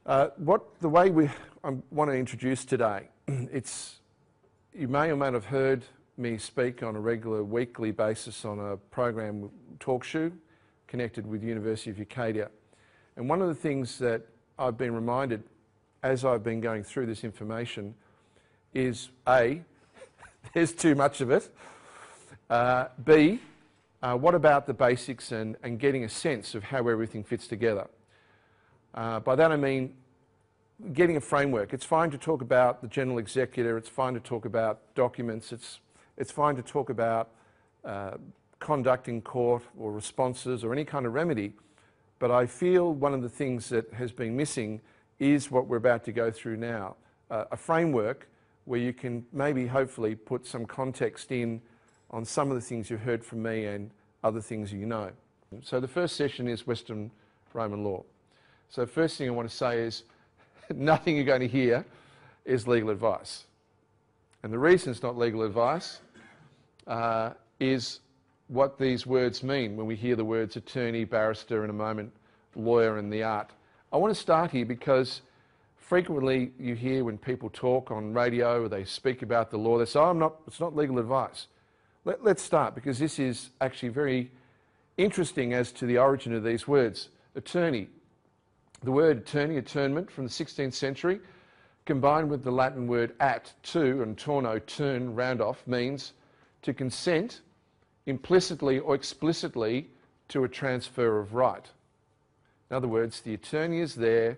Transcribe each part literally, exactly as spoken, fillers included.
Uh, what the way we I want to introduce today, it's you may or may not have heard me speak on a regular weekly basis on a program talk show connected with the University of Ucadia. And one of the things that I've been reminded as I've been going through this information is A, there's too much of it, uh, B, uh, what about the basics and, and getting a sense of how everything fits together. Uh, by that I mean getting a framework. It's fine to talk about the General Executor, it's fine to talk about documents, it's, it's fine to talk about uh, conduct in court or responses or any kind of remedy, but I feel one of the things that has been missing is what we're about to go through now, uh, a framework where you can maybe hopefully put some context in on some of the things you've heard from me and other things you know. So the first session is Western Roman law. So first thing I want to say is nothing you're going to hear is legal advice. And the reason it's not legal advice uh, is what these words mean when we hear the words attorney, barrister, in a moment, lawyer and the art. I want to start here because frequently you hear when people talk on radio or they speak about the law, they say, oh, I'm not, it's not legal advice. Let, let's start because this is actually very interesting as to the origin of these words. Attorney. The word attorney, attornment, from the sixteenth century, combined with the Latin word at, to, and torno, turn, round off, means to consent implicitly or explicitly to a transfer of right. In other words, the attorney is there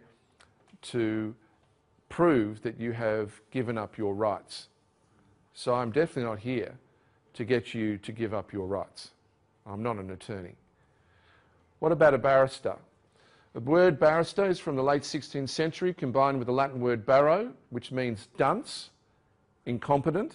to prove that you have given up your rights. So I'm definitely not here to get you to give up your rights. I'm not an attorney. What about a barrister? The word barrister is from the late sixteenth century, combined with the Latin word barro, which means dunce, incompetent,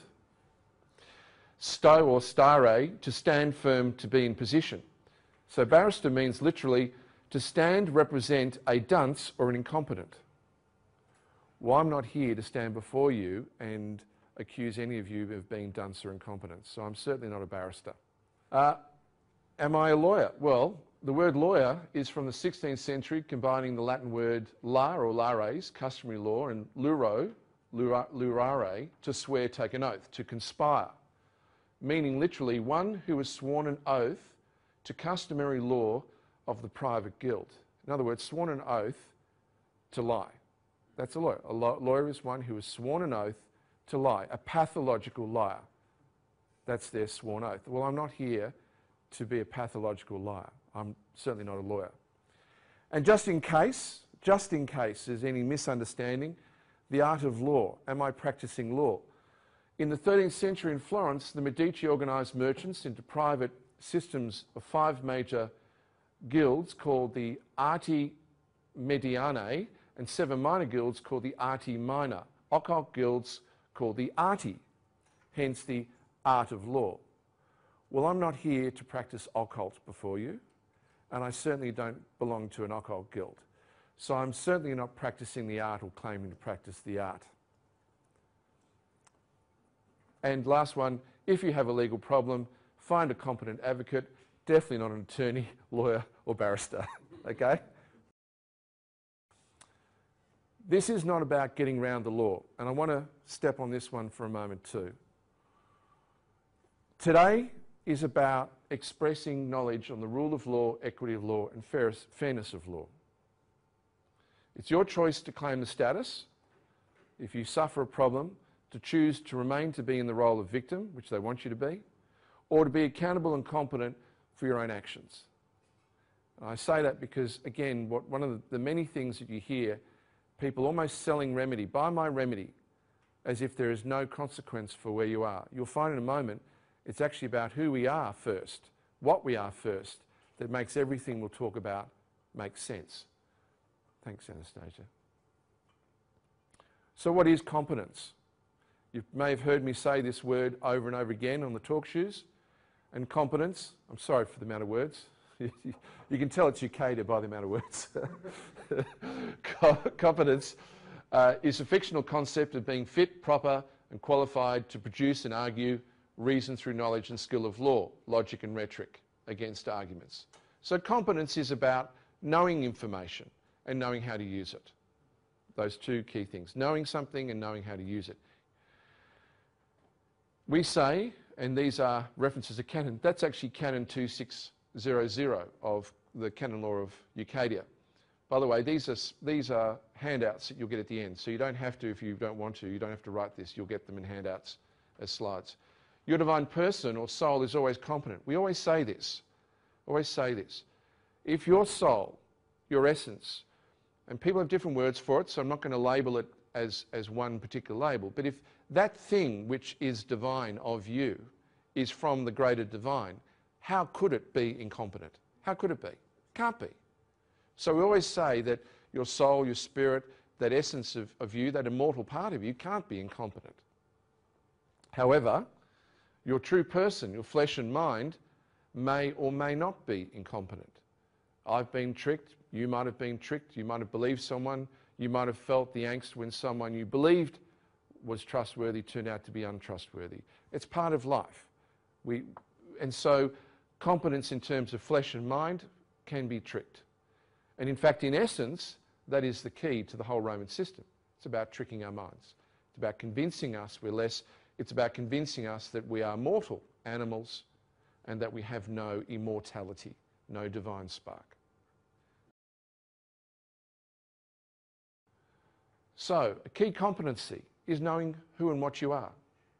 sto or stare, to stand firm, to be in position. So barrister means literally to stand, represent a dunce or an incompetent. Well, I'm not here to stand before you and accuse any of you of being dunce or incompetent, so I'm certainly not a barrister. Uh, am I a lawyer? Well, the word lawyer is from the sixteenth century, combining the Latin word la or lares, customary law, and luro, lurare, to swear, take an oath, to conspire, meaning literally one who has sworn an oath to customary law of the private guild. In other words, sworn an oath to lie. That's a lawyer. A lawyer is one who has sworn an oath to lie, a pathological liar. That's their sworn oath. Well, I'm not here to be a pathological liar. I'm certainly not a lawyer. And just in case, just in case there's any misunderstanding, the art of law. Am I practicing law? In the thirteenth century in Florence, the Medici organised merchants into private systems of five major guilds called the Arti Medianae and seven minor guilds called the Arti Minor, occult guilds called the Arti, hence the art of law. Well, I'm not here to practice occult before you, and I certainly don't belong to an occult guild. So I'm certainly not practicing the art or claiming to practice the art. And last one, if you have a legal problem, find a competent advocate, definitely not an attorney, lawyer or barrister, okay? This is not about getting around the law, and I want to step on this one for a moment too. Today is about expressing knowledge on the rule of law, equity of law, and fairness of law. It's your choice to claim the status, if you suffer a problem, to choose to remain to be in the role of victim, which they want you to be, or to be accountable and competent for your own actions. And I say that because, again, what, one of the, the many things that you hear, people almost selling remedy, buy my remedy, as if there is no consequence for where you are. You'll find in a moment it's actually about who we are first, what we are first, that makes everything we'll talk about make sense. Thanks, Anastasia. So what is competence? You may have heard me say this word over and over again on the talk shows. And competence, I'm sorry for the amount of words. You can tell it's Ucadia by the amount of words. Competence uh, is a fictional concept of being fit, proper and qualified to produce and argue reason through knowledge and skill of law, logic and rhetoric against arguments. So competence is about knowing information and knowing how to use it. those two key things, knowing something and knowing how to use it. We say, and these are references to Canon, that's actually Canon two six zero zero of the Canon Law of Ucadia. By the way, these are, these are handouts that you'll get at the end, so you don't have to, if you don't want to, you don't have to write this, you'll get them in handouts as slides. Your divine person or soul is always competent. We always say this, always say this. If your soul, your essence, and people have different words for it, so I'm not going to label it as, as one particular label, but if that thing which is divine of you is from the greater divine, how could it be incompetent? How could it be? Can't be. So we always say that your soul, your spirit, that essence of, of you, that immortal part of you can't be incompetent. However, your true person, your flesh and mind, may or may not be incompetent. I've been tricked, you might have been tricked, you might have believed someone, you might have felt the angst when someone you believed was trustworthy turned out to be untrustworthy. It's part of life. We, and so competence in terms of flesh and mind can be tricked. And in fact, in essence, that is the key to the whole Roman system. It's about tricking our minds. It's about convincing us we're less. It's about convincing us that we are mortal animals and that we have no immortality, no divine spark. So, a key competency is knowing who and what you are.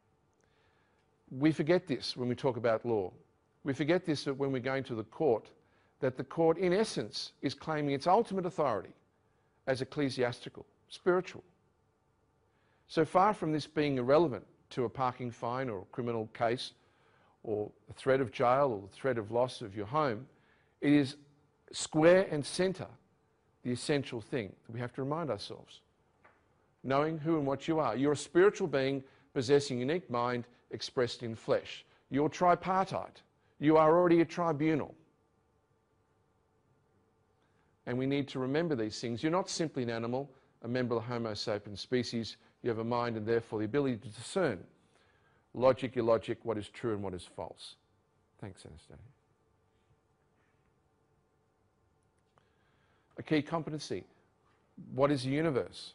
We forget this when we talk about law. We forget this when we're going to the court, that the court, in essence, is claiming its ultimate authority as ecclesiastical, spiritual. So far from this being irrelevant to a parking fine or a criminal case or the threat of jail or the threat of loss of your home, it is square and centre the essential thing that we have to remind ourselves. Knowing who and what you are. You're a spiritual being possessing a unique mind expressed in flesh. You're tripartite. You are already a tribunal. And we need to remember these things. You're not simply an animal, a member of the Homo sapiens species. You have a mind and therefore the ability to discern logic, illogic, what is true and what is false. Thanks, Anastasia. A key competency. What is the universe?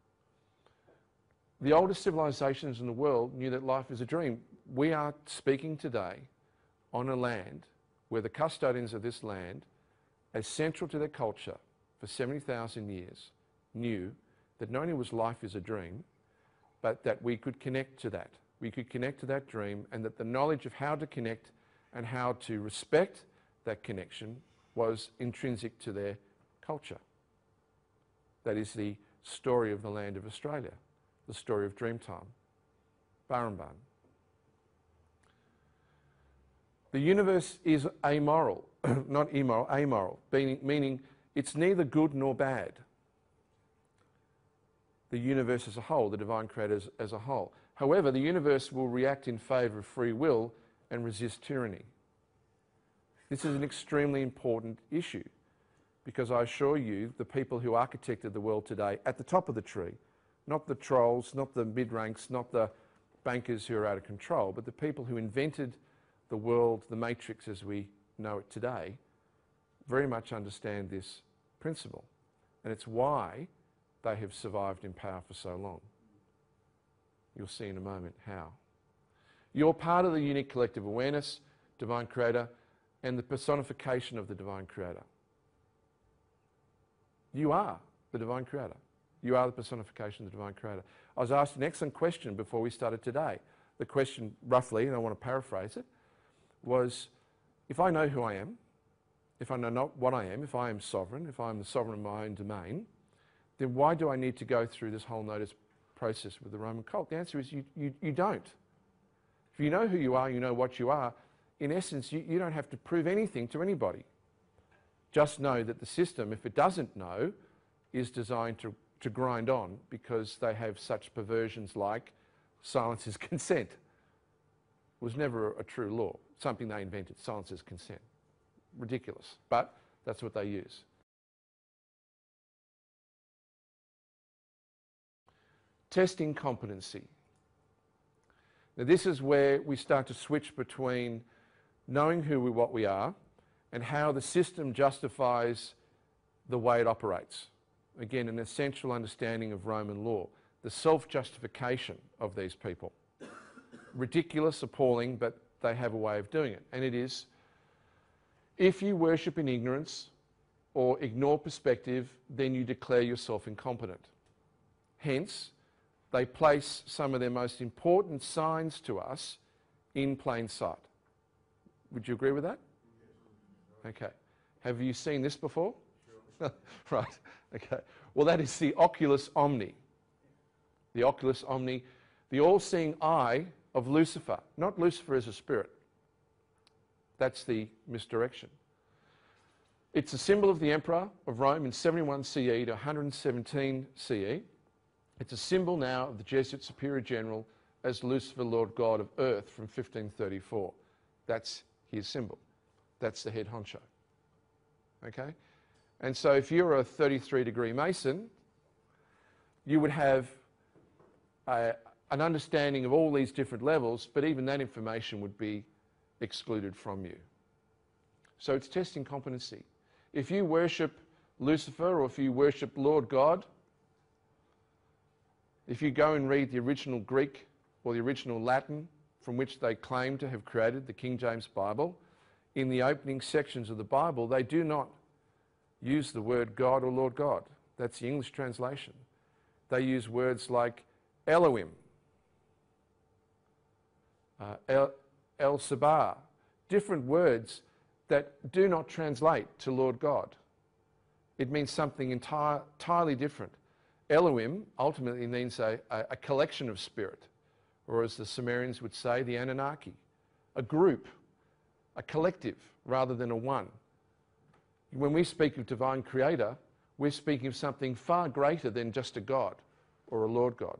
The oldest civilizations in the world knew that life is a dream. We are speaking today on a land where the custodians of this land, as central to their culture for seventy thousand years, knew that not only was life is a dream, but that we could connect to that. We could connect to that dream, and that the knowledge of how to connect and how to respect that connection was intrinsic to their culture. That is the story of the land of Australia, the story of Dreamtime, Barumban. The universe is amoral, not immoral, amoral, meaning, meaning it's neither good nor bad. The universe as a whole, the divine creator as, as a whole. However, the universe will react in favour of free will and resist tyranny. This is an extremely important issue, because I assure you the people who architected the world today at the top of the tree, not the trolls, not the mid-ranks, not the bankers who are out of control, but the people who invented the world, the matrix as we know it today, very much understand this principle. And it's why they have survived in power for so long. You'll see in a moment how. You're part of the unique collective awareness, divine creator, and the personification of the divine creator. You are the divine creator. You are the personification of the divine creator. I was asked an excellent question before we started today. The question, roughly, and I want to paraphrase it, was, if I know who I am, if I know not what I am, if I am sovereign, if I am the sovereign of my own domain, then why do I need to go through this whole notice process with the Roman cult? The answer is you, you, you don't. If you know who you are, you know what you are, in essence, you, you don't have to prove anything to anybody. Just know that the system, if it doesn't know, is designed to, to grind on, because they have such perversions like silence is consent. It was never a, a true law. Something they invented, silence is consent. Ridiculous, but that's what they use. Testing competency. Now this is where we start to switch between knowing who we, what we are, and how the system justifies the way it operates. Again, an essential understanding of Roman law. The self-justification of these people. Ridiculous, appalling, but they have a way of doing it. And it is, if you worship in ignorance or ignore perspective, then you declare yourself incompetent. Hence, they place some of their most important signs to us in plain sight. Would you agree with that? Okay. Have you seen this before? Sure. Right. Okay. Well, that is the oculus omni. The oculus omni, the all-seeing eye of Lucifer. Not Lucifer as a spirit. That's the misdirection. It's a symbol of the Emperor of Rome in seventy-one C E to one hundred seventeen C E. It's a symbol now of the Jesuit Superior General as Lucifer, Lord God of Earth from fifteen thirty-four. That's his symbol. That's the head honcho. Okay? And so if you're a thirty-three degree Mason, you would have a, an understanding of all these different levels, but even that information would be excluded from you. So it's testing competency. If you worship Lucifer or if you worship Lord God, if you go and read the original Greek or the original Latin from which they claim to have created the King James Bible, in the opening sections of the Bible, they do not use the word God or Lord God. That's the English translation. They use words like Elohim, uh, El, El Sabah, different words that do not translate to Lord God. It means something entire, entirely different. Elohim ultimately means a, a, a collection of spirit, or as the Sumerians would say, the Anunnaki, a group, a collective rather than a one. When we speak of divine creator, we're speaking of something far greater than just a God or a Lord God.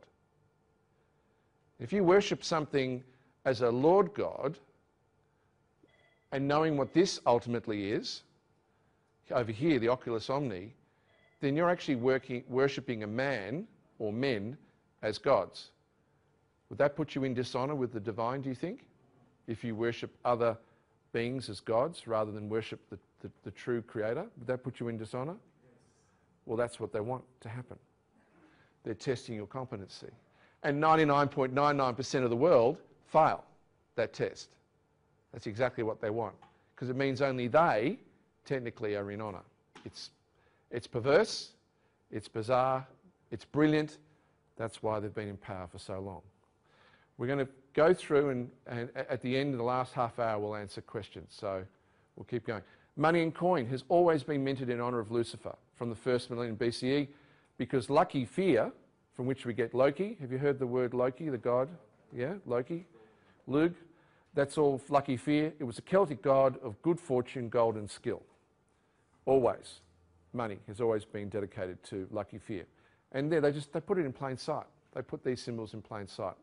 If you worship something as a Lord God, and knowing what this ultimately is, over here, the oculus omni, then you're actually working, worshipping a man or men as gods. Would that put you in dishonour with the divine, do you think? If you worship other beings as gods rather than worship the, the, the true creator, would that put you in dishonour? Yes. Well, that's what they want to happen. They're testing your competency. And ninety-nine point nine nine percent of the world fail that test. That's exactly what they want, because it means only they technically are in honour. It's, it's perverse, it's bizarre, it's brilliant. That's why they've been in power for so long. We're going to go through and, and at the end of the last half hour we'll answer questions, so we'll keep going. Money and coin has always been minted in honour of Lucifer from the first millennium B C E, because lucky fear, from which we get Loki. Have you heard the word Loki, the god? Yeah, Loki. Lug. That's all lucky fear. It was a Celtic god of good fortune, gold and skill. Always. Money has always been dedicated to lucky fear. And there they just, they put it in plain sight. They put these symbols in plain sight.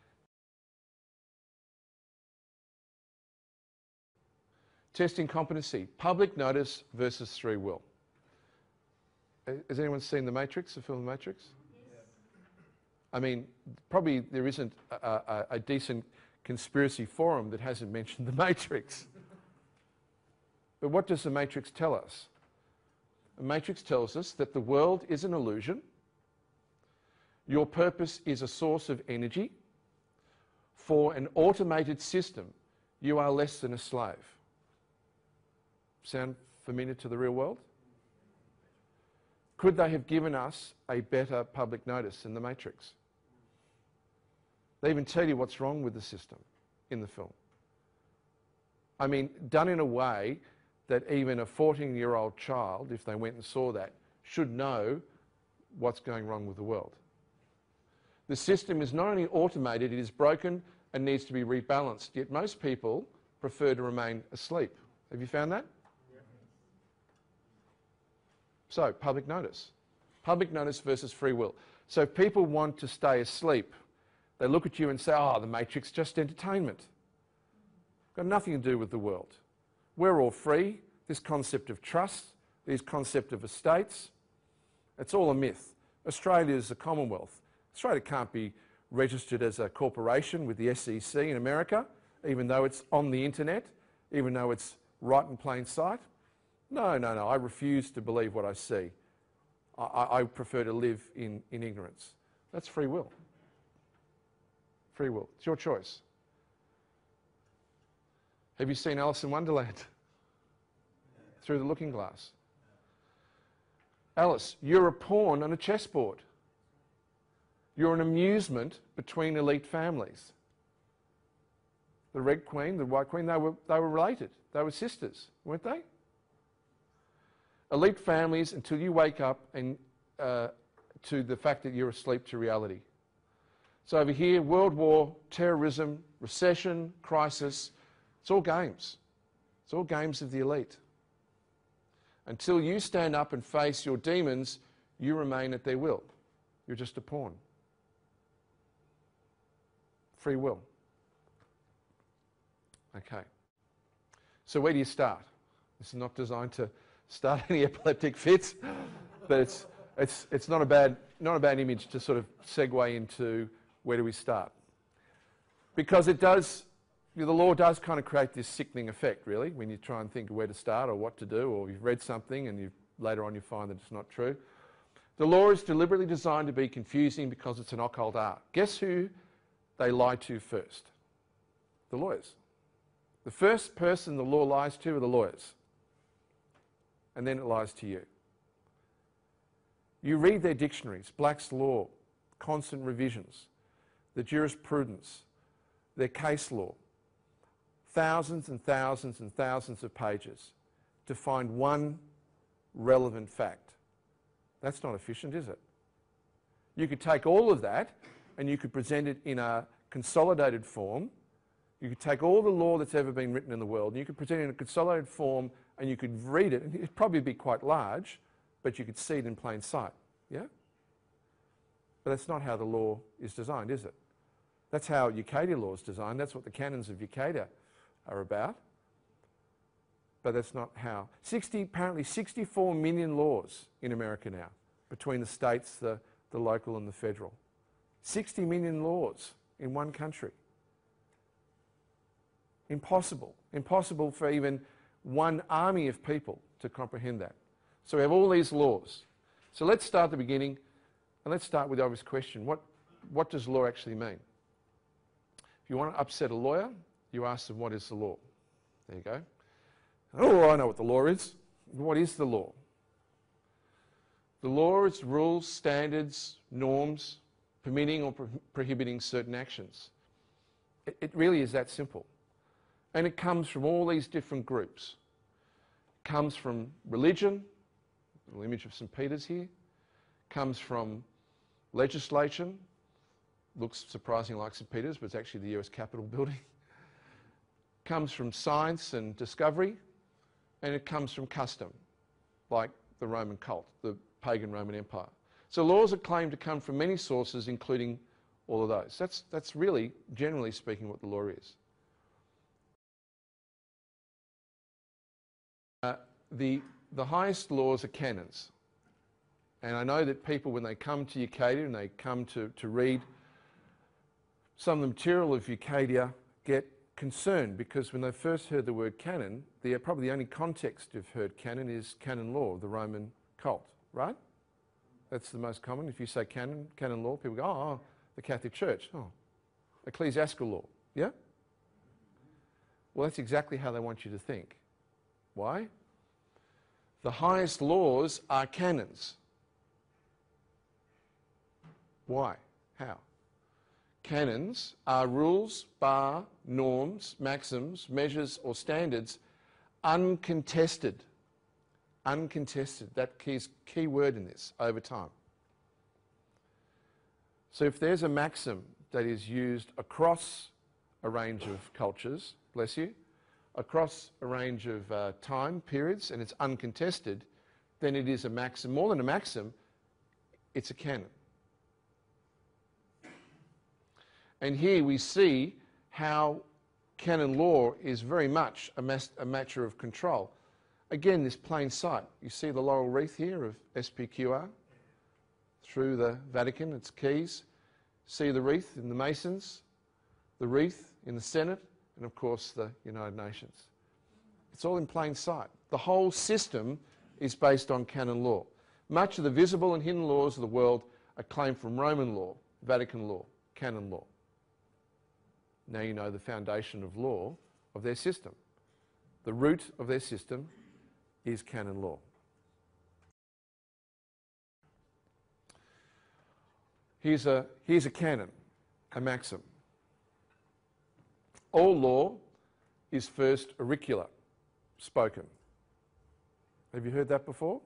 Testing competency. Public notice versus free will. Has anyone seen The Matrix, the film The Matrix? Yes. I mean, probably there isn't a, a, a decent conspiracy forum that hasn't mentioned The Matrix. But what does The Matrix tell us? The Matrix tells us that the world is an illusion. Your purpose is a source of energy. For an automated system, you are less than a slave. Sound familiar to the real world? Could they have given us a better public notice than The Matrix? They even tell you what's wrong with the system in the film. I mean, done in a way that even a fourteen-year-old child, if they went and saw that, should know what's going wrong with the world. The system is not only automated, it is broken and needs to be rebalanced, yet most people prefer to remain asleep. Have you found that? Yeah. So, public notice. Public notice versus free will. So if people want to stay asleep, they look at you and say, oh, the Matrix, just entertainment. Got nothing to do with the world. We're all free. This concept of trust, this concept of estates, it's all a myth. Australia is a Commonwealth. Australia can't be registered as a corporation with the S E C in America, even though it's on the internet, even though it's right in plain sight. No, no, no, I refuse to believe what I see. I, I prefer to live in, in ignorance. That's free will. Free will. It's your choice. Have you seen Alice in Wonderland? Through the looking glass. Alice, you're a pawn on a chessboard. You're an amusement between elite families. The Red Queen, the White Queen, they were, they were related. They were sisters, weren't they? Elite families until you wake up and, uh, to the fact that you're asleep to reality. So over here, world war, terrorism, recession, crisis, it's all games. It's all games of the elite. Until you stand up and face your demons, you remain at their will. You're just a pawn. Free will. Okay. So where do you start? This is not designed to start any epileptic fits, but it's, it's, it's not a bad, not a bad image to sort of segue into where do we start. Because it does, you know, the law does kind of create this sickening effect, really, when you try and think of where to start or what to do, or you've read something and you later on you find that it's not true. The law is deliberately designed to be confusing because it's an occult art. Guess who they lie to first? The lawyers. The first person the law lies to are the lawyers. And then it lies to you. You read their dictionaries, Black's Law, constant revisions, the jurisprudence, their case law, thousands and thousands and thousands of pages to find one relevant fact. That's not efficient, is it? You could take all of that and you could present it in a consolidated form. You could take all the law that's ever been written in the world and you could present it in a consolidated form and you could read it, and it'd probably be quite large, but you could see it in plain sight, yeah? But that's not how the law is designed, is it? That's how Ucadia law is designed. That's what the canons of Ucadia are about. But that's not how. sixty, apparently sixty-four million laws in America now, between the states, the, the local and the federal. sixty million laws in one country. Impossible. Impossible for even one army of people to comprehend that. So we have all these laws. So let's start at the beginning, and let's start with the obvious question. What, what does law actually mean? If you want to upset a lawyer, you ask them, what is the law? There you go. Oh, I know what the law is. What is the law? The law is rules, standards, norms, permitting or pro prohibiting certain actions. It, it really is that simple. And it comes from all these different groups. It comes from religion, a little image of Saint Peter's here. It comes from legislation, looks surprisingly like Saint Peter's, but it's actually the U S Capitol building. It comes from science and discovery, and it comes from custom, like the Roman cult, the pagan Roman Empire. So laws are claimed to come from many sources, including all of those. That's, that's really, generally speaking, what the law is. Uh, the, the highest laws are canons. And I know that people, when they come to Ucadia and they come to, to read some of the material of Ucadia, get concerned because when they first heard the word canon, the, probably the only context you've heard canon is canon law, the Roman cult, right? That's the most common. If you say canon, canon law, people go, oh, the Catholic Church. Oh, ecclesiastical law, yeah? Well, that's exactly how they want you to think. Why? The highest laws are canons. Why? How? Canons are rules, bar, norms, maxims, measures or standards uncontested. Uncontested. That key, key word in this, over time. So if there's a maxim that is used across a range of cultures, bless you, across a range of uh, time periods, and it's uncontested, then it is a maxim. More than a maxim, it's a canon. And here we see how canon law is very much a, mas a matter of control. Again, this plain sight. You see the laurel wreath here of S P Q R through the Vatican, its keys. See the wreath in the Masons, the wreath in the Senate, and of course the United Nations. It's all in plain sight. The whole system is based on canon law. Much of the visible and hidden laws of the world are claimed from Roman law, Vatican law, Canon Law. Now you know the foundation of law of their system. The root of their system is Canon Law. Here's a, here's a canon, a maxim. All law is first auricular, spoken. Have you heard that before?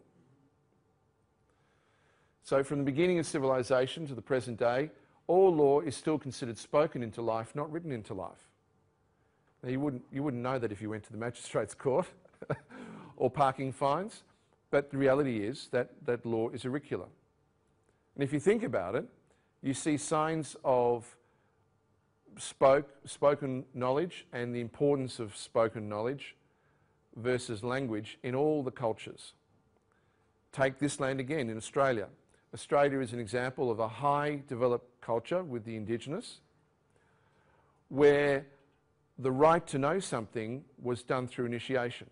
So from the beginning of civilization to the present day, all law is still considered spoken into life, not written into life. Now you wouldn't, you wouldn't know that if you went to the magistrate's court or parking fines, but the reality is that, that law is auricular. And if you think about it, you see signs of spoke, spoken knowledge and the importance of spoken knowledge versus language in all the cultures. Take this land again in Australia. Australia is an example of a high developed culture with the Indigenous, where the right to know something was done through initiation.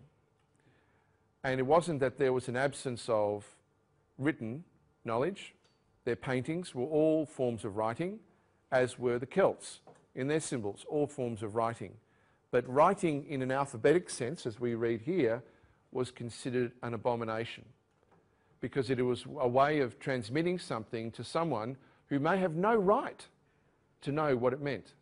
And it wasn't that there was an absence of written knowledge. Their paintings were all forms of writing, as were the Celts in their symbols, all forms of writing. But writing in an alphabetic sense, as we read here, was considered an abomination, because it was a way of transmitting something to someone who may have no right to know what it meant.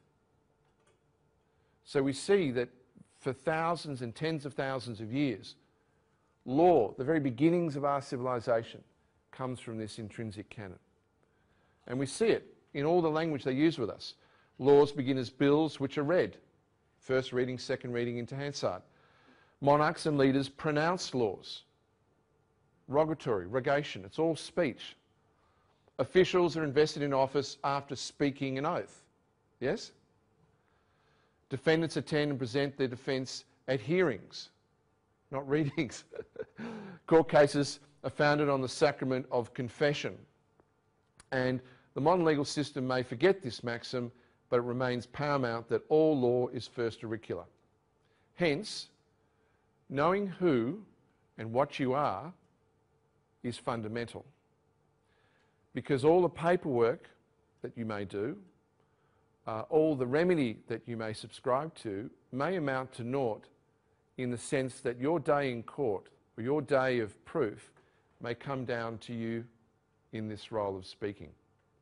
So we see that for thousands and tens of thousands of years, law, the very beginnings of our civilization, comes from this intrinsic canon. And we see it in all the language they use with us. Laws begin as bills which are read. First reading, second reading into Hansard. Monarchs and leaders pronounce laws. Rogatory, rogation, it's all speech. Officials are invested in office after speaking an oath. Yes? Defendants attend and present their defence at hearings, not readings. Court cases are founded on the sacrament of confession. And the modern legal system may forget this maxim, but it remains paramount that all law is first auricular. Hence, knowing who and what you are is fundamental, because all the paperwork that you may do, uh, all the remedy that you may subscribe to, may amount to naught, in the sense that your day in court or your day of proof may come down to you in this role of speaking.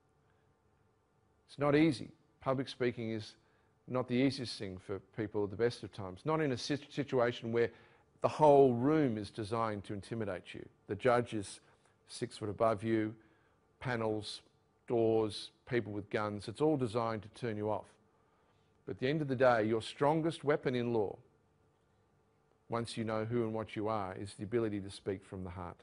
It's not easy. Public speaking is not the easiest thing for people at the best of times. Not in a situation where the whole room is designed to intimidate you. The judge is six foot above you, panels, doors, people with guns. It's all designed to turn you off. But at the end of the day, your strongest weapon in law, once you know who and what you are, is the ability to speak from the heart.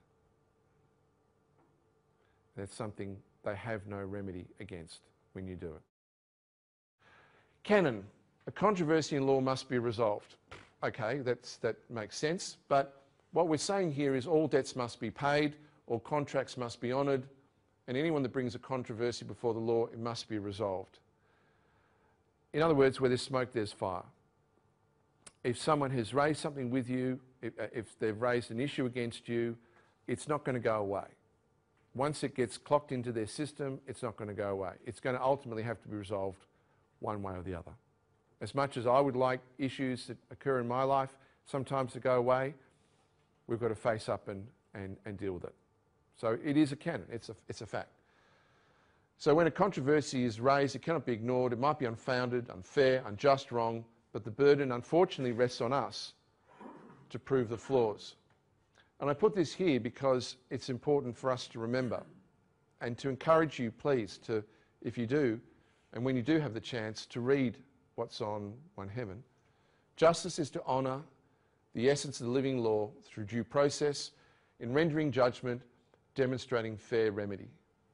That's something they have no remedy against when you do it. Canon. A controversy in law must be resolved. Okay, that's, that makes sense. But what we're saying here is all debts must be paid, all contracts must be honoured, and anyone that brings a controversy before the law, it must be resolved. In other words, where there's smoke, there's fire. If someone has raised something with you, if, if they've raised an issue against you, it's not going to go away. Once it gets clocked into their system, it's not going to go away. It's going to ultimately have to be resolved one way or the other. As much as I would like issues that occur in my life sometimes to go away, we've got to face up and, and, and deal with it. So it is a canon, it's a, it's a fact. So when a controversy is raised, it cannot be ignored. It might be unfounded, unfair, unjust, wrong, but the burden unfortunately rests on us to prove the flaws. And I put this here because it's important for us to remember and to encourage you, please, to, if you do, and when you do have the chance, to read what's on One Heaven. Justice is to honour the essence of the living law through due process, in rendering judgment, demonstrating fair remedy.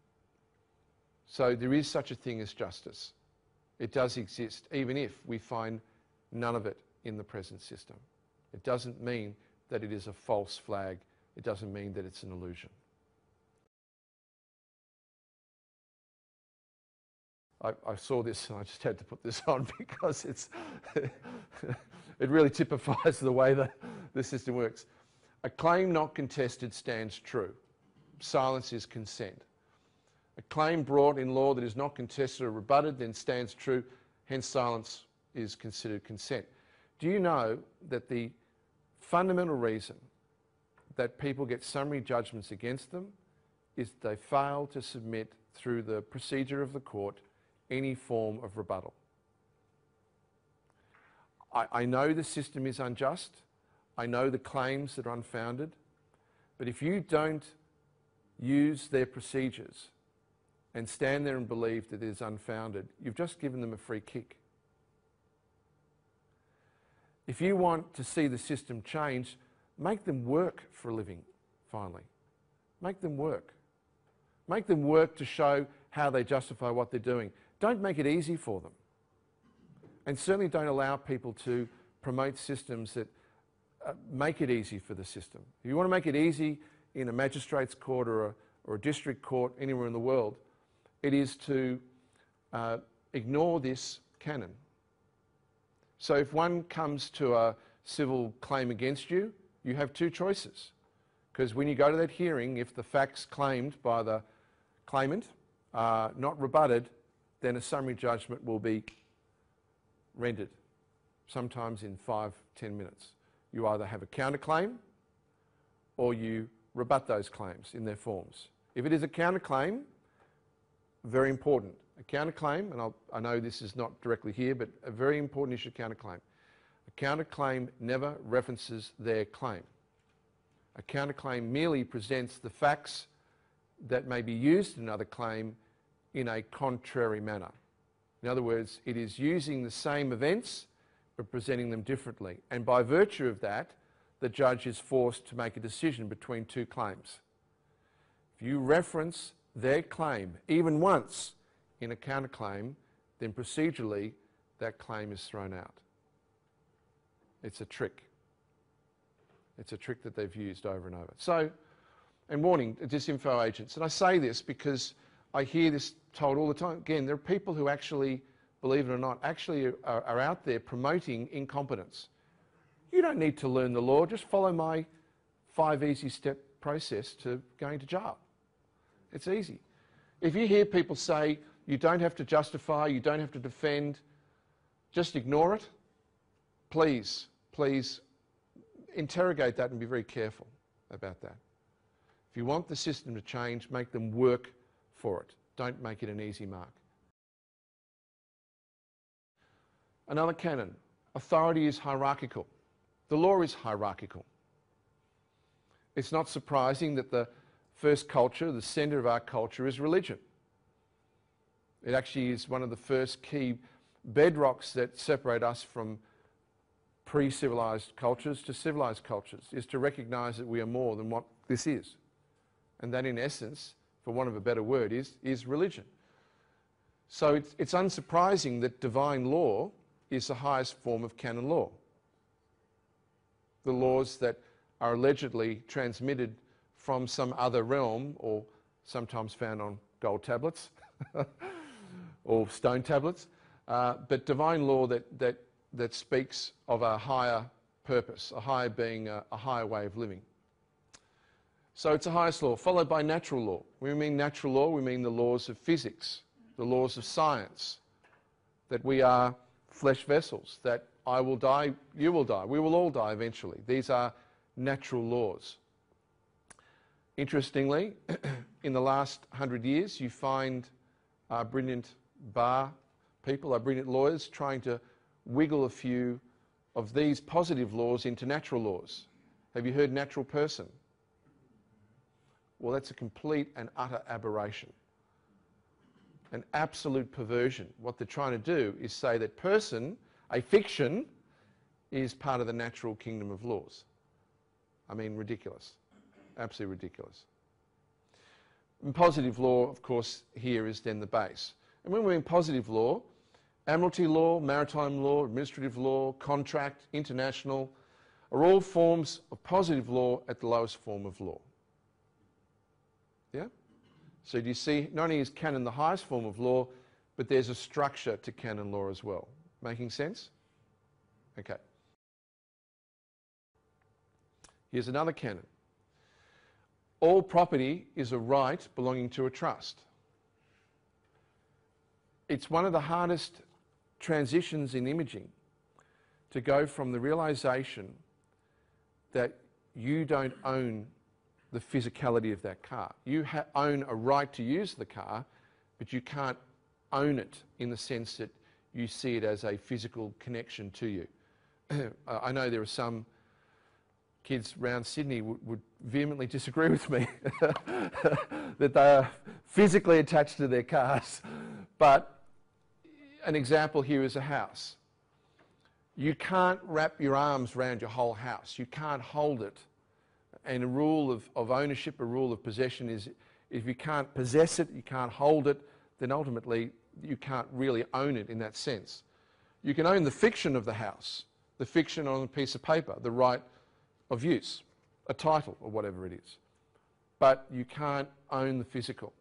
So there is such a thing as justice. It does exist, even if we find none of it in the present system. It doesn't mean that it is a false flag. It doesn't mean that it's an illusion. I, I saw this and I just had to put this on because it's it really typifies the way that the system works. A claim not contested stands true. silence is consent. A claim brought in law that is not contested or rebutted then stands true, hence silence is considered consent. Do you know that the fundamental reason that people get summary judgments against them is they fail to submit through the procedure of the court any form of rebuttal? I, I know the system is unjust. I know the claims that are unfounded. But if you don't use their procedures and stand there and believe that it is unfounded, you've just given them a free kick. If you want to see the system change, make them work for a living, finally. Make them work. Make them work to show how they justify what they're doing. Don't make it easy for them. And certainly don't allow people to promote systems that uh, make it easy for the system. If you want to make it easy in a magistrate's court or a, or a district court anywhere in the world, it is to uh, ignore this canon. So if one comes to a civil claim against you, you have two choices. Because when you go to that hearing, if the facts claimed by the claimant are not rebutted, then a summary judgment will be rendered, sometimes in five, ten minutes. You either have a counterclaim or you rebut those claims in their forms. If it is a counterclaim, very important. A counterclaim, and I'll, I know this is not directly here, but a very important issue, counterclaim. A counterclaim never references their claim. A counterclaim merely presents the facts that may be used in another claim in a contrary manner. In other words, it is using the same events but presenting them differently. And by virtue of that, the judge is forced to make a decision between two claims. If you reference their claim even once in a counterclaim, then procedurally that claim is thrown out. It's a trick. It's a trick that they've used over and over. So, and warning, disinfo agents. And I say this because I hear this told all the time. Again, there are people who actually, believe it or not, actually are, are out there promoting incompetence. You don't need to learn the law. Just follow my five easy step process to going to jail. It's easy. If you hear people say you don't have to justify, you don't have to defend, just ignore it, please, please interrogate that and be very careful about that. If you want the system to change, make them work for it. Don't make it an easy mark. Another canon, authority is hierarchical. The law is hierarchical. It's not surprising that the first culture, the centre of our culture, is religion. It actually is one of the first key bedrocks that separate us from pre-civilised cultures to civilised cultures, is to recognise that we are more than what this is. And that in essence, for want of a better word, is, is religion. So it's, it's unsurprising that divine law is the highest form of canon law. The laws that are allegedly transmitted from some other realm, or sometimes found on gold tablets or stone tablets, uh, but divine law that, that, that speaks of a higher purpose, a higher being, a, a higher way of living. So it's the highest law, followed by natural law. When we mean natural law, we mean the laws of physics, the laws of science, that we are flesh vessels, that I will die, you will die, we will all die eventually. These are natural laws. Interestingly, in the last hundred years, you find uh, brilliant bar people, our brilliant lawyers, trying to wiggle a few of these positive laws into natural laws. Have you heard natural person? Well, that's a complete and utter aberration. An absolute perversion. What they're trying to do is say that person, a fiction, is part of the natural kingdom of laws. I mean, ridiculous. Absolutely ridiculous. And positive law, of course, here is then the base. And when we're in positive law, admiralty law, maritime law, administrative law, contract, international, are all forms of positive law at the lowest form of law. Yeah? So do you see, not only is canon the highest form of law, but there's a structure to canon law as well. Making sense? Okay. Here's another canon. all property is a right belonging to a trust. It's one of the hardest transitions in imaging to go from the realisation that you don't own the physicality of that car. You ha own a right to use the car, but you can't own it in the sense that you see it as a physical connection to you. I know there are some kids around Sydney would, would vehemently disagree with me that they are physically attached to their cars. But an example here is a house. You can't wrap your arms around your whole house. You can't hold it. And a rule of, of ownership, a rule of possession is if you can't possess it, you can't hold it, then ultimately you can't really own it in that sense. You can own the fiction of the house, the fiction on a piece of paper, the right of use, a title or whatever it is. But you can't own the physical.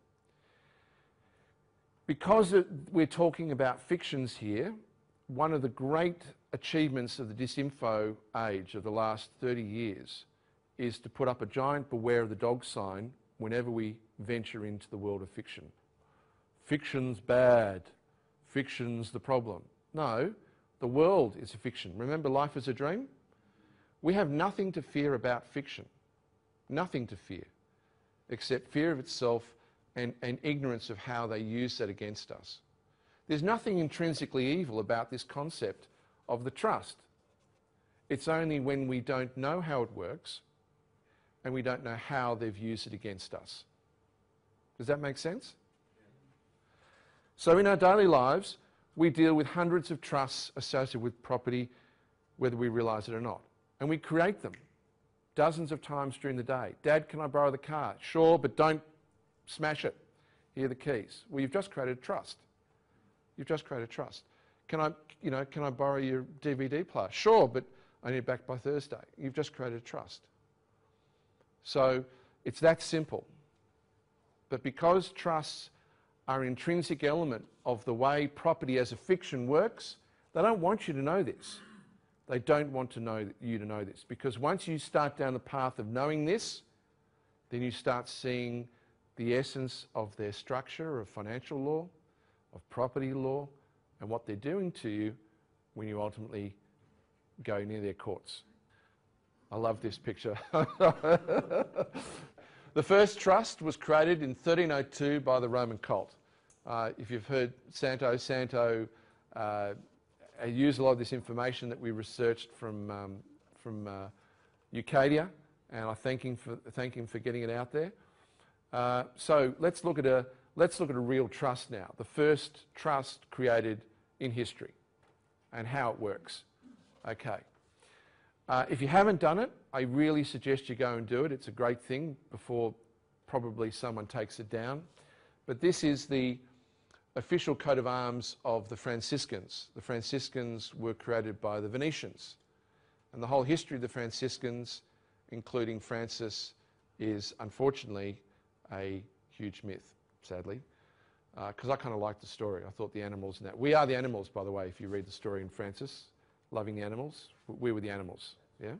Because it, we're talking about fictions here, one of the great achievements of the disinfo age of the last thirty years is to put up a giant beware of the dog sign whenever we venture into the world of fiction. Fiction's bad. Fiction's the problem. No, the world is a fiction. Remember Life is a Dream? We have nothing to fear about fiction. Nothing to fear, except fear of itself and, and ignorance of how they use that against us. There's nothing intrinsically evil about this concept of the trust. It's only when we don't know how it works and we don't know how they've used it against us. Does that make sense? So in our daily lives, we deal with hundreds of trusts associated with property, whether we realise it or not. And we create them dozens of times during the day. Dad, can I borrow the car? Sure, but don't smash it. Here are the keys. Well, you've just created a trust. You've just created a trust. Can I, you know, can I borrow your D V D player? Sure, but I need it back by Thursday. You've just created a trust. So it's that simple. But because trusts are an intrinsic element of the way property as a fiction works, they don't want you to know this. They don't want to know you to know this, because once you start down the path of knowing this, then you start seeing the essence of their structure of financial law, of property law, and what they're doing to you when you ultimately go near their courts. I love this picture. The first trust was created in thirteen oh two by the Roman cult. Uh, if you've heard Santo, Santo uh, used a lot of this information that we researched from, um, from uh, Ucadia, and I thank him for, thank him for getting it out there. Uh, so let's look at a let's look at a real trust now. The first trust created in history, and how it works. Okay. Uh, if you haven't done it, I really suggest you go and do it. It's a great thing before probably someone takes it down. But this is the official coat of arms of the Franciscans. The Franciscans were created by the Venetians. And the whole history of the Franciscans, including Francis, is unfortunately a huge myth, sadly. Because uh, I kind of liked the story. I thought the animals and that. We are the animals, by the way, if you read the story in Francis. Loving the animals. We were the animals, yeah?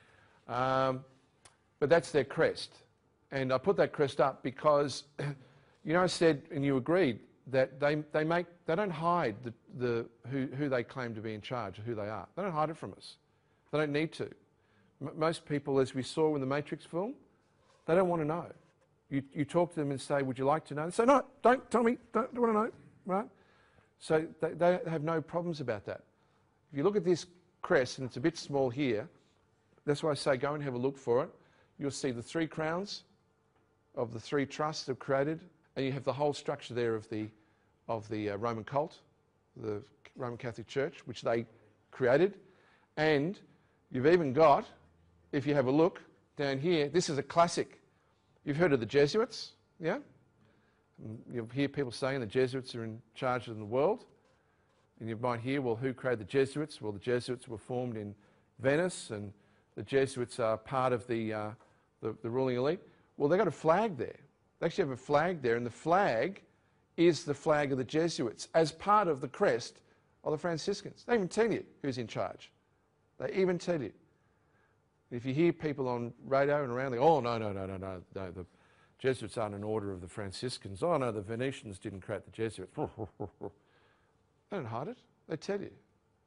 Um, but that's their crest. And I put that crest up because, you know, I said, and you agreed, that they, they, make, they don't hide the, the, who, who they claim to be in charge, or who they are. They don't hide it from us. They don't need to. M most people, as we saw in the Matrix film, they don't want to know. You, you talk to them and say, would you like to know? They say, no, don't tell me, don't, don't want to know, right? So they, they have no problems about that. If you look at this crest, and it's a bit small here, that's why I say go and have a look for it. You'll see the three crowns of the three trusts they've created, and you have the whole structure there of the, of the uh, Roman cult, the Roman Catholic Church, which they created. And you've even got, if you have a look down here, this is a classic. You've heard of the Jesuits, yeah? You'll hear people saying the Jesuits are in charge of the world. And you might hear, well, who created the Jesuits? Well, the Jesuits were formed in Venice, and the Jesuits are part of the, uh, the, the ruling elite. Well, they've got a flag there. They actually have a flag there, and the flag is the flag of the Jesuits as part of the crest of the Franciscans. They even tell you who's in charge. They even tell you. If you hear people on radio and around, they go, oh, no, no, no, no, no, no, the Jesuits aren't an order of the Franciscans. Oh, no, the Venetians didn't create the Jesuits. They don't hide it. They tell you.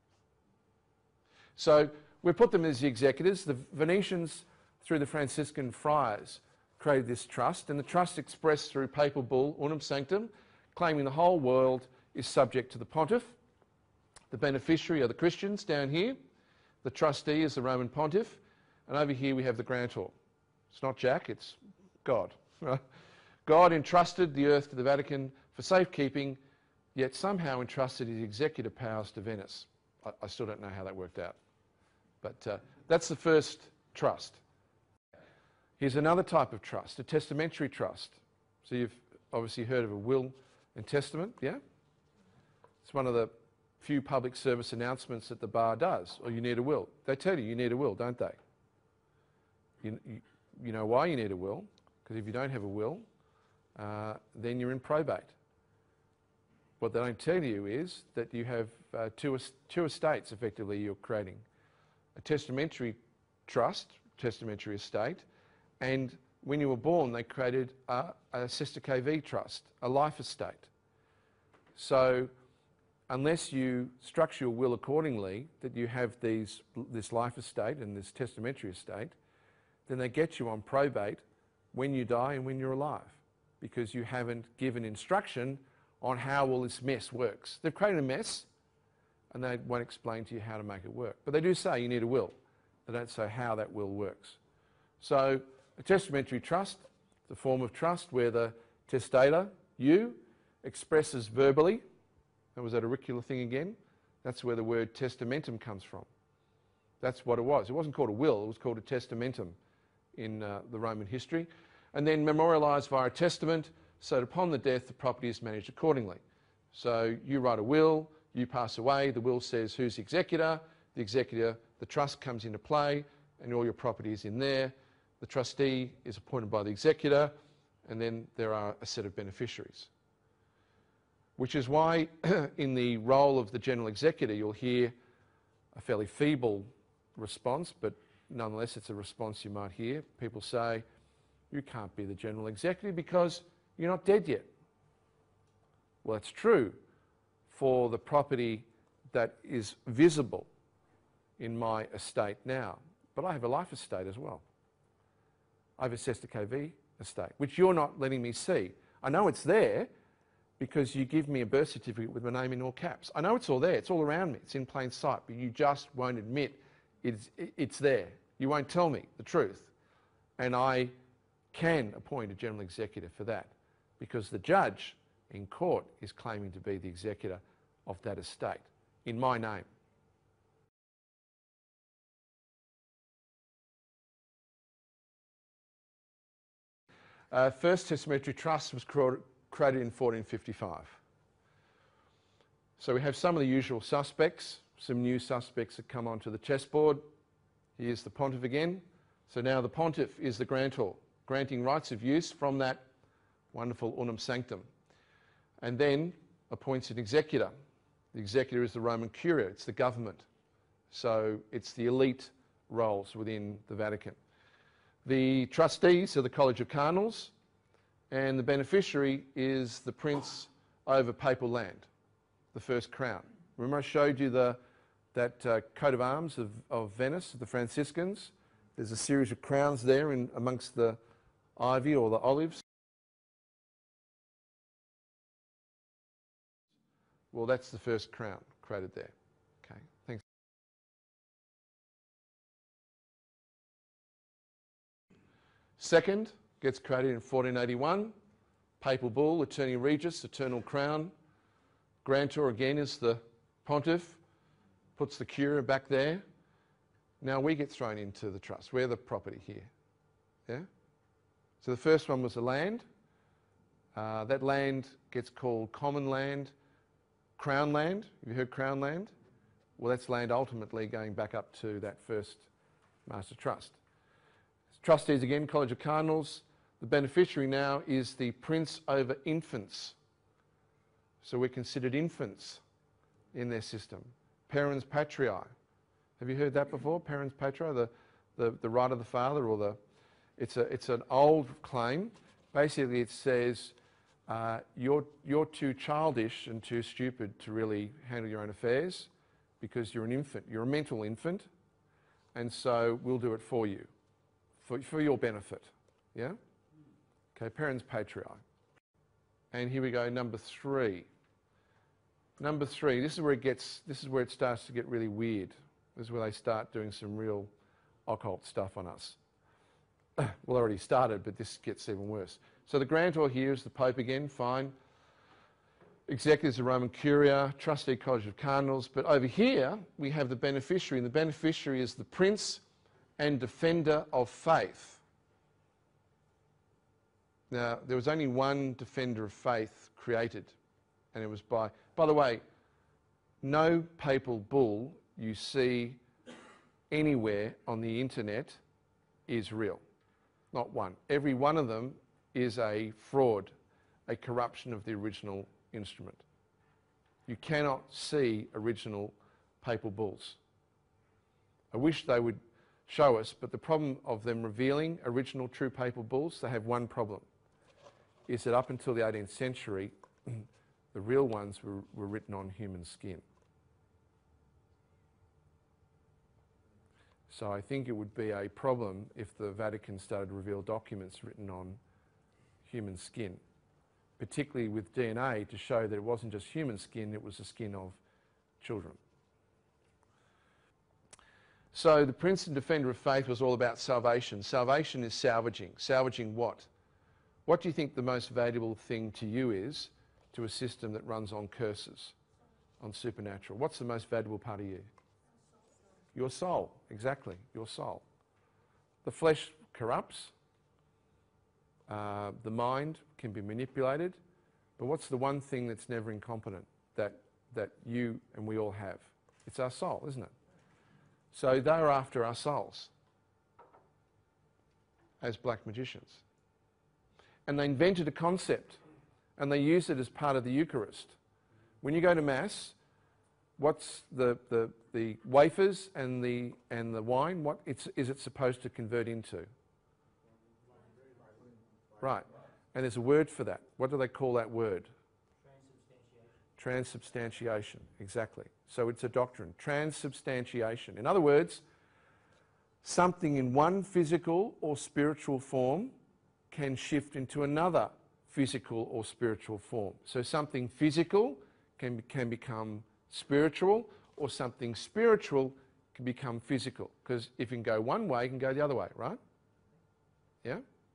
So we put them as the executors. The Venetians, through the Franciscan friars, created this trust, and the trust expressed through papal bull, unum sanctum, claiming the whole world is subject to the pontiff. The beneficiary are the Christians down here. The trustee is the Roman pontiff. And over here we have the grantor. It's not Jack, it's God. God entrusted the earth to the Vatican for safekeeping, yet somehow entrusted his executive powers to Venice. I, I still don't know how that worked out. But uh, that's the first trust. Here's another type of trust, a testamentary trust. So you've obviously heard of a will and testament, yeah? It's one of the few public service announcements that the bar does. Or you need a will. They tell you you need a will, don't they? You, you, you know why you need a will? Because if you don't have a will, uh, then you're in probate. What they don't tell you is that you have uh, two, two estates, effectively, you're creating. A testamentary trust, testamentary estate, and when you were born, they created a, a Cestui Que Vie Trust, a life estate. So unless you structure your will accordingly, that you have these, this life estate and this testamentary estate, then they get you on probate when you die and when you're alive, because you haven't given instruction on how all this mess works. They've created a mess, and they won't explain to you how to make it work. But they do say you need a will. They don't say how that will works. So a testamentary trust, the form of trust where the testator, you, expresses verbally. That was that auricular thing again. That's where the word testamentum comes from. That's what it was. It wasn't called a will, it was called a testamentum in uh, the Roman history. And then memorialised via a testament, so that upon the death the property is managed accordingly. So you write a will, you pass away, the will says who's the executor, the executor, the trust comes into play, and all your property is in there. The trustee is appointed by the executor, and then there are a set of beneficiaries. Which is why in the role of the general executor you'll hear a fairly feeble response, but nonetheless it's a response you might hear. People say, you can't be the general executive because you're not dead yet. Well, it's true for the property that is visible in my estate now, but I have a life estate as well. I have a Cestui Que Vie estate, which you're not letting me see. I know it's there because you give me a birth certificate with my name in all caps. I know it's all there, it's all around me, it's in plain sight, but you just won't admit it's, it's there. You won't tell me the truth. And I can appoint a general executor for that, because the judge in court is claiming to be the executor of that estate in my name. Uh, first testamentary trust was created in fourteen fifty-five. So we have some of the usual suspects, some new suspects that come onto the chessboard. Here's the pontiff again. So now the pontiff is the grantor, granting rights of use from that wonderful unum sanctum, and then appoints an executor. The executor is the Roman curia, it's the government. So it's the elite roles within the Vatican. The trustees are the College of Cardinals, and the beneficiary is the prince over papal land, the first crown. Remember I showed you the, that uh, coat of arms of, of Venice, the Franciscans? There's a series of crowns there in amongst the ivy or the olives. Well, that's the first crown created there. Okay, thanks. Second gets created in fourteen eighty-one. Papal bull, Attorney Regis, eternal crown. Grantor again is the pontiff, puts the curia back there. Now we get thrown into the trust. We're the property here. Yeah? So the first one was the land. Uh, that land gets called common land, crown land. Have you heard crown land? Well, that's land ultimately going back up to that first master trust. Trustees again, College of Cardinals. The beneficiary now is the prince over infants. So we're considered infants in their system. Parens patriae. Have you heard that before? Parens patriae, the, the, the right of the father, or the, it's, a, it's an old claim. Basically it says uh, you're, you're too childish and too stupid to really handle your own affairs because you're an infant, you're a mental infant, and so we'll do it for you, for, for your benefit, yeah? Okay, parens patriae. And here we go, number three. Number three, this is where it gets, this is where it starts to get really weird. This is where they start doing some real occult stuff on us. Well, already started, but this gets even worse. So the grantor here is the Pope again, fine. Executor is the Roman Curia, trustee College of Cardinals. But over here, we have the beneficiary, and the beneficiary is the Prince and Defender of Faith. Now, there was only one Defender of Faith created, and it was by... By the way, no papal bull you see anywhere on the internet is real. Not one. Every one of them is a fraud, a corruption of the original instrument. You cannot see original papal bulls. I wish they would show us, but the problem of them revealing original true papal bulls, they have one problem, is that up until the eighteenth century, the real ones were, were written on human skin. So I think it would be a problem if the Vatican started to reveal documents written on human skin, particularly with D N A, to show that it wasn't just human skin, it was the skin of children. So the Prince and Defender of Faith was all about salvation. Salvation is salvaging. Salvaging what? What do you think the most valuable thing to you is to a system that runs on curses, on supernatural? What's the most valuable part of you? Your soul, exactly, your soul. The flesh corrupts, uh, the mind can be manipulated, but what's the one thing that's never incompetent that, that you and we all have? It's our soul, isn't it? So they're after our souls as black magicians. And they invented a concept, and they use it as part of the Eucharist. When you go to Mass, what's the, the, the wafers and the, and the wine, what it's, is it supposed to convert into? Right. And there's a word for that. What do they call that word? Transubstantiation. Transubstantiation, exactly. So it's a doctrine. Transubstantiation. In other words, something in one physical or spiritual form can shift into another physical or spiritual form. So something physical can, can become spiritual, or something spiritual can become physical. Because if you can go one way, you can go the other way, right? Yeah?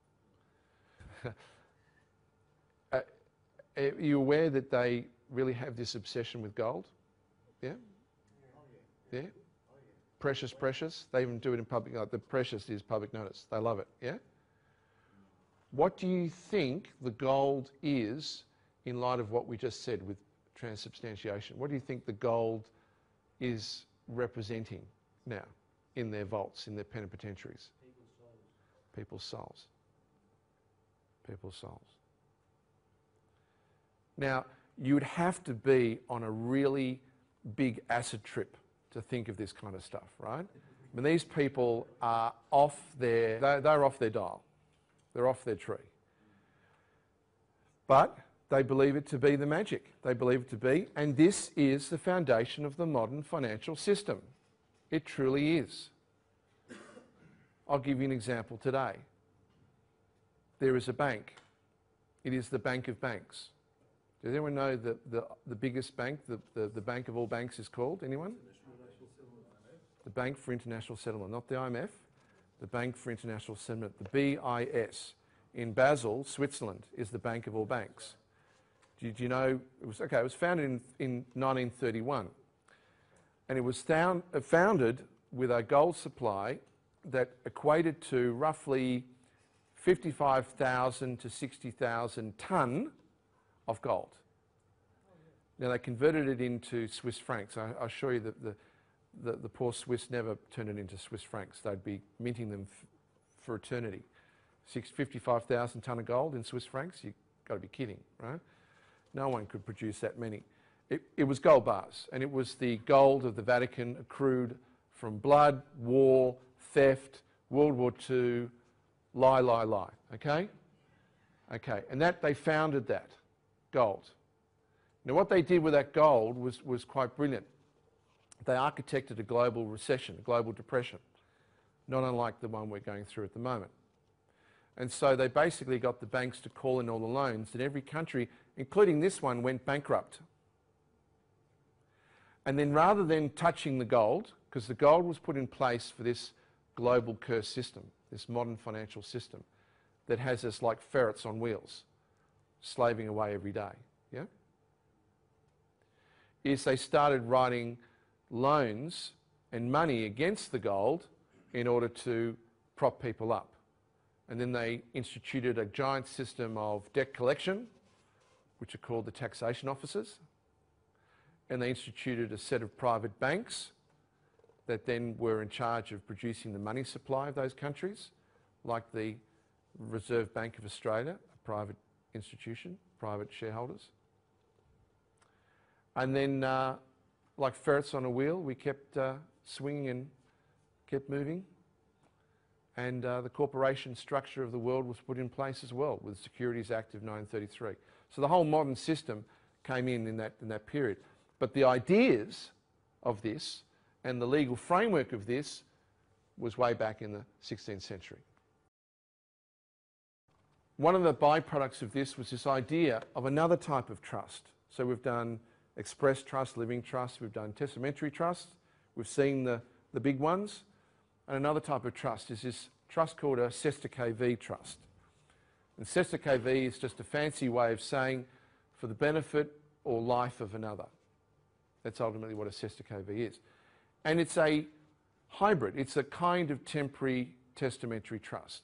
uh, are you aware that they really have this obsession with gold? Yeah? Yeah? Precious, precious. They even do it in public. Like the precious is public notice. They love it. Yeah? What do you think the gold is in light of what we just said with transubstantiation? What do you think the gold is representing now in their vaults, in their penitentiaries? People's souls. People's souls. People's souls. Now, you would have to be on a really big acid trip to think of this kind of stuff, right? I mean, these people are off their, they're, they're off their dial. They're off their tree. But they believe it to be the magic. They believe it to be, and this is the foundation of the modern financial system. It truly is. I'll give you an example today. There is a bank. It is the bank of banks. Does anyone know that the, the biggest bank, the, the, the bank of all banks is called? Anyone? The Bank for International Settlement, not the I M F. The Bank for International Settlement, the B I S. In Basel, Switzerland, is the bank of all banks. Did you know, it was, okay, it was founded in, in nineteen thirty-one. And it was found, uh, founded with a gold supply that equated to roughly fifty-five thousand to sixty thousand tonne of gold. Now they converted it into Swiss francs. I, I assure you that the, the, the poor Swiss never turned it into Swiss francs. They'd be minting them f for eternity. fifty-five thousand tonne of gold in Swiss francs? You've got to be kidding, right? No one could produce that many. It, it was gold bars, and it was the gold of the Vatican accrued from blood, war, theft, World War Two, lie, lie, lie, okay? Okay, and that, they founded that, gold. Now what they did with that gold was, was quite brilliant. They architected a global recession, a global depression, not unlike the one we're going through at the moment. And so they basically got the banks to call in all the loans, and every country, including this one, went bankrupt. And then rather than touching the gold, because the gold was put in place for this global curse system, this modern financial system that has us like ferrets on wheels, slaving away every day, yeah? Is they started writing loans and money against the gold in order to prop people up. And then they instituted a giant system of debt collection, which are called the taxation officers. And they instituted a set of private banks that then were in charge of producing the money supply of those countries, like the Reserve Bank of Australia, a private institution, private shareholders. And then, uh, like ferrets on a wheel, we kept uh, swinging and kept moving. And uh, the corporation structure of the world was put in place as well with the Securities Act of nineteen thirty-three. So the whole modern system came in in that, in that period. But the ideas of this and the legal framework of this was way back in the sixteenth century. One of the byproducts of this was this idea of another type of trust. So we've done express trust, living trust, we've done testamentary trust, we've seen the, the big ones. And another type of trust is this trust called a Cestui Que Vie Trust. And Cestui Que Vie is just a fancy way of saying for the benefit or life of another. That's ultimately what a Cestui Que Vie is. And it's a hybrid. It's a kind of temporary testamentary trust.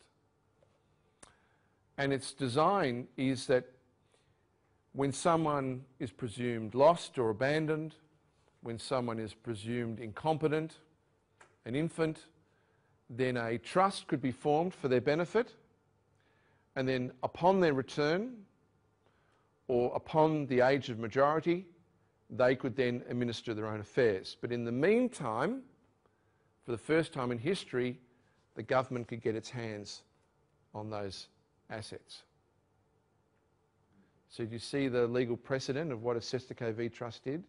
And its design is that when someone is presumed lost or abandoned, when someone is presumed incompetent, an infant, then a trust could be formed for their benefit, and then upon their return or upon the age of majority, they could then administer their own affairs. But in the meantime, for the first time in history, the government could get its hands on those assets. So do you see the legal precedent of what a Cestui Que Vie Trust did?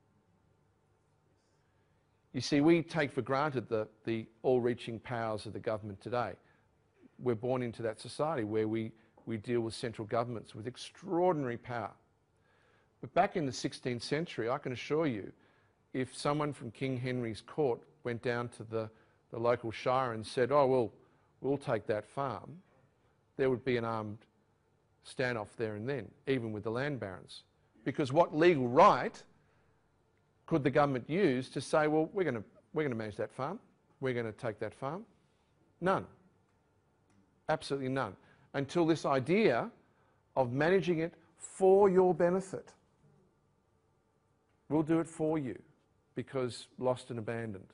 You see, we take for granted the, the all-reaching powers of the government today. We're born into that society where we, we deal with central governments with extraordinary power. But back in the sixteenth century, I can assure you, if someone from King Henry's court went down to the, the local shire and said, oh, well, we'll take that farm, there would be an armed standoff there and then, even with the land barons. Because what legal right could the government use to say, well, we're going to, we're going to manage that farm, we're going to take that farm? None. Absolutely none. Until this idea of managing it for your benefit. We'll do it for you because lost and abandoned.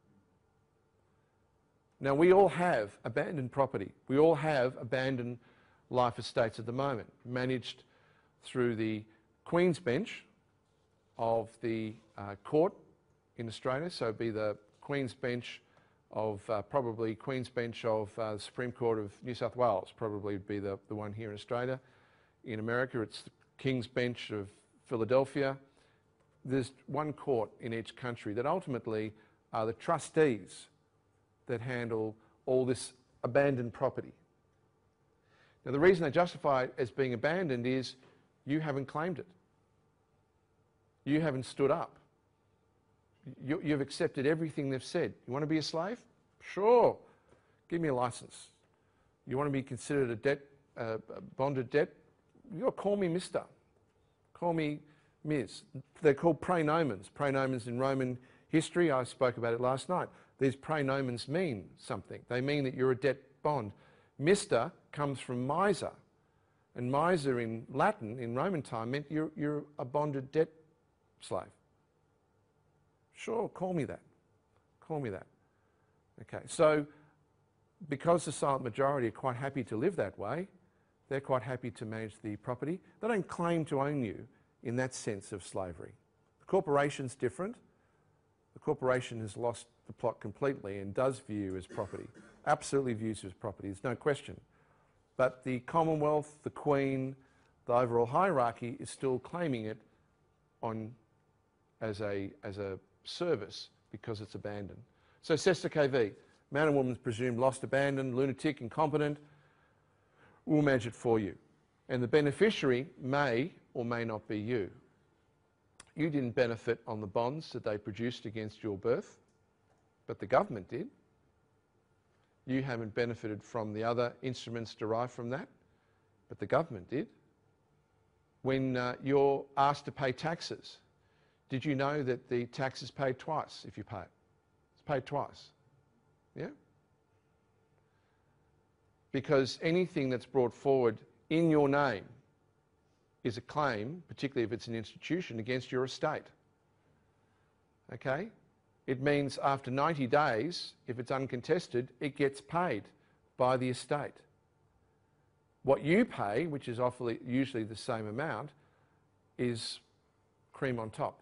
Now, we all have abandoned property. We all have abandoned life estates at the moment, managed through the Queen's Bench of the uh, court in Australia. So it'd be the Queen's Bench of, uh, probably Queen's Bench of uh, the Supreme Court of New South Wales, probably would be the, the one here in Australia. In America, it's the King's Bench of Philadelphia. There's one court in each country that ultimately are the trustees that handle all this abandoned property. Now, the reason they justify it as being abandoned is you haven't claimed it. You haven't stood up. You, you've accepted everything they've said. You want to be a slave? Sure. Give me a license. You want to be considered a debt, uh, a bonded debt? You'll call me Mister Call me Miz They're called praenomens. Praenomens in Roman history, I spoke about it last night. These praenomens mean something. They mean that you're a debt bond. Mister comes from miser. And miser in Latin, in Roman time, meant you're, you're a bonded debt slave. Sure, call me that. Call me that. Okay, so because the silent majority are quite happy to live that way, they're quite happy to manage the property. They don't claim to own you in that sense of slavery. The corporation's different. The corporation has lost the plot completely and does view you as property. absolutely views as property, there's no question. But the Commonwealth, the Queen, the overall hierarchy is still claiming it on as a, as a service because it's abandoned. So Cestui Que Vie, man and woman is presumed lost, abandoned, lunatic, incompetent, we'll manage it for you. And the beneficiary may or may not be you. You didn't benefit on the bonds that they produced against your birth, but the government did. You haven't benefited from the other instruments derived from that, but the government did. When uh, you're asked to pay taxes, did you know that the tax is paid twice if you pay it? It's paid twice. Yeah? Because anything that's brought forward in your name is a claim, particularly if it's an institution, against your estate. Okay? It means after ninety days, if it's uncontested, it gets paid by the estate. What you pay, which is awfully, usually the same amount, is cream on top.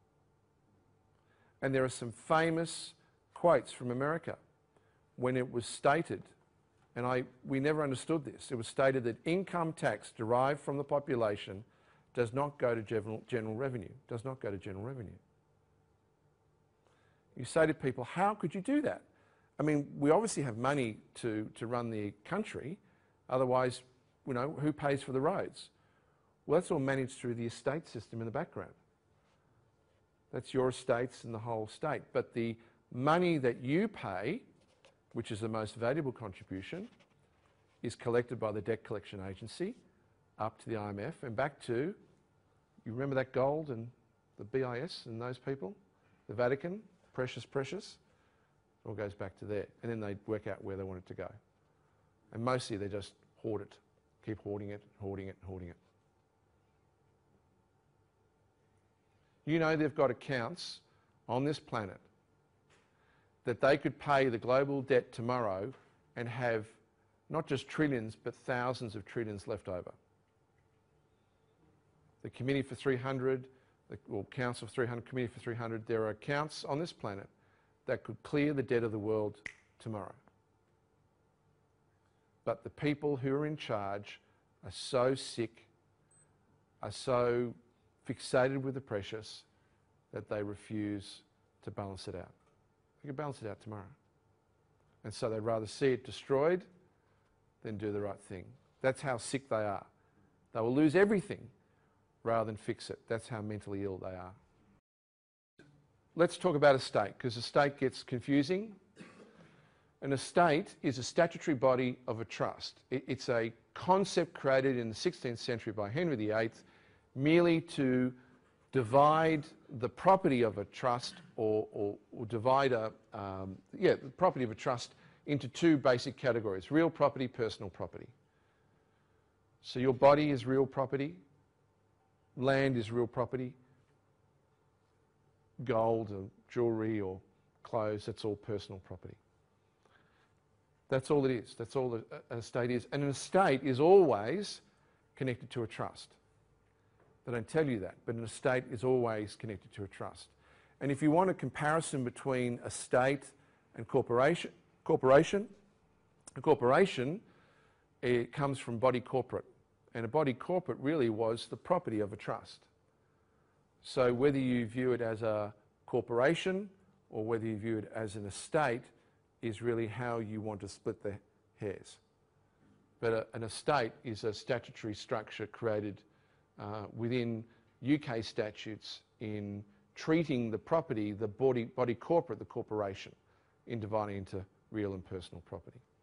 And there are some famous quotes from America when it was stated, and I, we never understood this, it was stated that income tax derived from the population does not go to general, general revenue, does not go to general revenue. You say to people, how could you do that? I mean, we obviously have money to, to run the country, otherwise, you know, who pays for the roads? Well, that's all managed through the estate system in the background. That's your estates and the whole state. But the money that you pay, which is the most valuable contribution, is collected by the debt collection agency up to the I M F and back to, you remember that gold and the B I S and those people? The Vatican, precious, precious. It all goes back to there. And then they work out where they want it to go. And mostly they just hoard it, keep hoarding it, hoarding it, hoarding it. You know they've got accounts on this planet that they could pay the global debt tomorrow and have not just trillions but thousands of trillions left over. The Committee for three hundred, the or Council for three hundred, Committee for three hundred, there are accounts on this planet that could clear the debt of the world tomorrow. But the people who are in charge are so sick, are so fixated with the precious that they refuse to balance it out. They can balance it out tomorrow. And so they'd rather see it destroyed than do the right thing. That's how sick they are. They will lose everything rather than fix it. That's how mentally ill they are. Let's talk about estate, because estate gets confusing. An estate is a statutory body of a trust. It's a concept created in the sixteenth century by Henry the eighth merely to divide the property of a trust or, or, or divide a, um, yeah, the property of a trust into two basic categories, real property, personal property. So your body is real property, land is real property, gold or jewellery or clothes, that's all personal property. That's all it is. That's all an estate is. And an estate is always connected to a trust. They don't tell you that, but an estate is always connected to a trust. And if you want a comparison between estate and corporation, corporation, a corporation, it comes from body corporate. And a body corporate really was the property of a trust. So whether you view it as a corporation or whether you view it as an estate is really how you want to split the hairs. But a, an estate is a statutory structure created uh, within U K statutes in treating the property, the body, body corporate, the corporation, in dividing into real and personal property.